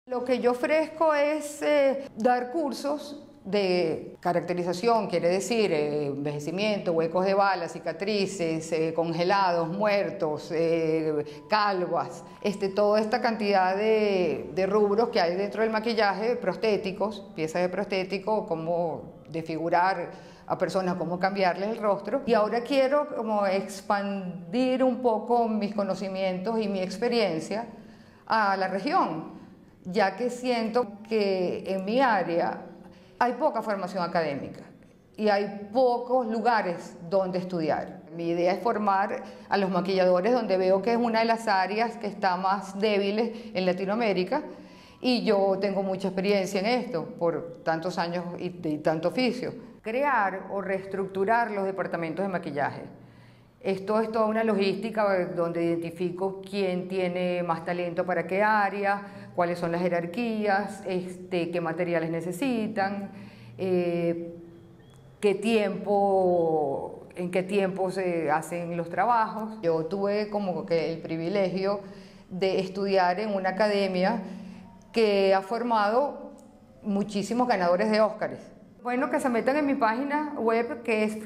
Lo que yo ofrezco es dar cursos de caracterización, quiere decir envejecimiento, huecos de bala, cicatrices, congelados, muertos, calvas, toda esta cantidad de rubros que hay dentro del maquillaje, prostéticos, piezas de prostético, cómo desfigurar a personas, cómo cambiarles el rostro. Y ahora quiero como expandir un poco mis conocimientos y mi experiencia a la región, ya que siento que en mi área hay poca formación académica y hay pocos lugares donde estudiar. Mi idea es formar a los maquilladores, donde veo que es una de las áreas que está más débiles en Latinoamérica, y yo tengo mucha experiencia en esto por tantos años y tanto oficio. Crear o reestructurar los departamentos de maquillaje. Esto es toda una logística donde identifico quién tiene más talento para qué área, cuáles son las jerarquías, qué materiales necesitan, en qué tiempo se hacen los trabajos. Yo tuve como que el privilegio de estudiar en una academia que ha formado muchísimos ganadores de Óscares. Bueno, que se metan en mi página web, que es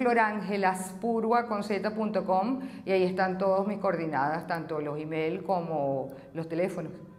florangelaspurua.com, y ahí están todas mis coordenadas, tanto los email como los teléfonos.